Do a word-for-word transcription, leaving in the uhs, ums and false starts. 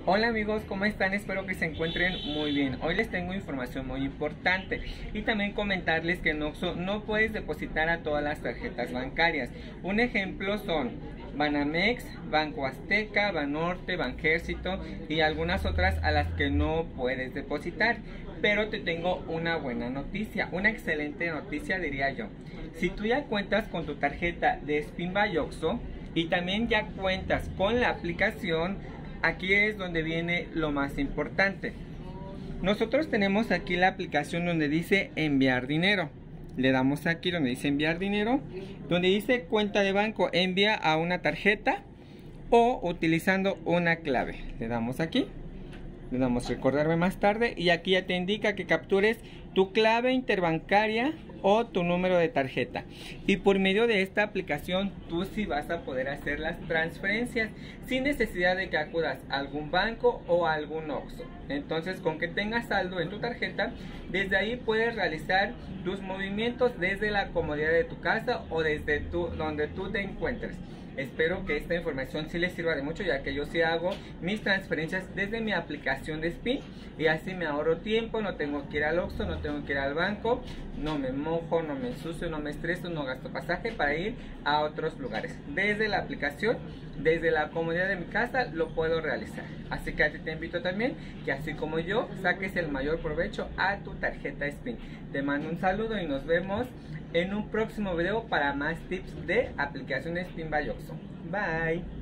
Hola amigos, ¿cómo están? Espero que se encuentren muy bien. Hoy les tengo información muy importante y también comentarles que en Oxxo no puedes depositar a todas las tarjetas bancarias. Un ejemplo son Banamex, Banco Azteca, Banorte, Banjército y algunas otras a las que no puedes depositar. Pero te tengo una buena noticia, una excelente noticia diría yo. Si tú ya cuentas con tu tarjeta de Spin by Oxxo y también ya cuentas con la aplicación, aquí es donde viene lo más importante. Nosotros tenemos aquí la aplicación donde dice enviar dinero. Le damos aquí donde dice enviar dinero, donde dice cuenta de banco, envía a una tarjeta o utilizando una clave. Le damos aquí, le damos recordarme más tarde y aquí ya te indica que captures tu clave interbancaria o tu número de tarjeta, y por medio de esta aplicación tú sí vas a poder hacer las transferencias sin necesidad de que acudas a algún banco o a algún Oxxo. Entonces, con que tengas saldo en tu tarjeta, desde ahí puedes realizar tus movimientos desde la comodidad de tu casa o desde tu, donde tú te encuentres. Espero que esta información sí les sirva de mucho, ya que yo sí hago mis transferencias desde mi aplicación de Spin y así me ahorro tiempo, no tengo que ir al Oxxo, no tengo que ir al banco, no me mojo, no me ensucio, no me estreso, no gasto pasaje para ir a otros lugares. Desde la aplicación, desde la comodidad de mi casa lo puedo realizar. Así que a ti te invito también que así como yo saques el mayor provecho a tu tarjeta Spin. Te mando un saludo y nos vemos en un próximo video para más tips de aplicaciones Spin by Oxxo. Bye.